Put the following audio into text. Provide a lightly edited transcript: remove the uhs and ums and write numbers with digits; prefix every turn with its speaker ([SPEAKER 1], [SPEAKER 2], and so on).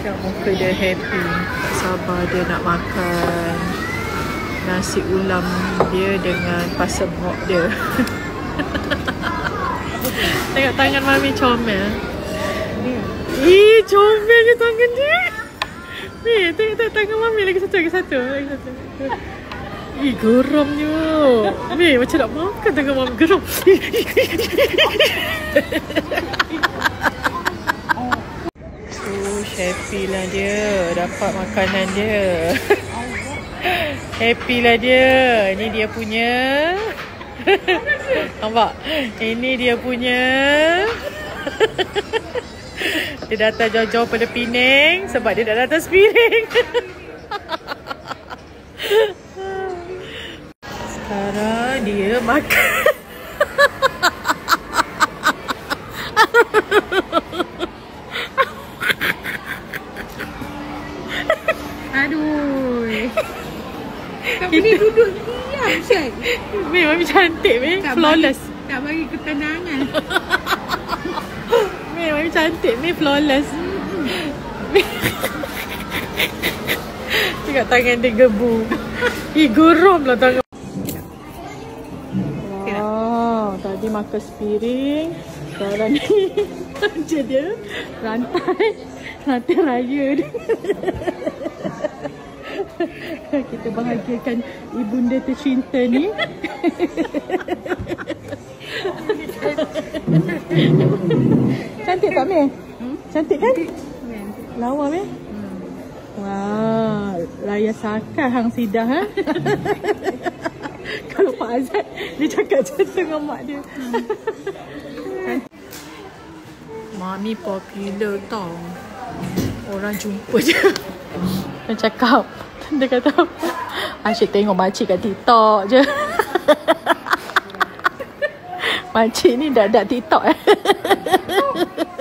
[SPEAKER 1] Tengok muka dia happy. Tak sabar dia nak makan nasi ulam dia dengan pasar mok dia. Tengok tangan Mami comel. Ih, comel ke tangan dia. Ni, tengok tangan Mami lagi satu. Ih, geramnya. Ni, macam nak makan tangan Mami. Geram. Happy lah dia dapat makanan dia. Happy lah dia. Ini dia punya. Nampak? Ini dia punya. Dia datang jauh-jauh pada Penang sebab dia dah datang Sepiring. Sekarang dia makan.
[SPEAKER 2] Aduh. Tapi ni duduk diam, Syed.
[SPEAKER 1] Mami cantik, flawless.
[SPEAKER 2] Tak bagi ketenangan.
[SPEAKER 1] Mami cantik, flawless. Tengok tangan dia gebu. Geram lah tangan. Wow, tadi makan sepiring. Sekarang ni je dia rantai raya dia. Kita bahagiakan ibunda tercinta ni. Cantik tak, Mel? Cantik kan? Lawa, Mel? Wah, raya sakar hang sidah, ha? Kalau Pak Azad, dia cakap macam tu dengan mak dia. Mami popular tau. Orang jumpa je. Dia cakap, dia kata, asyik tengok makcik kat TikTok je. Makcik ni dak TikTok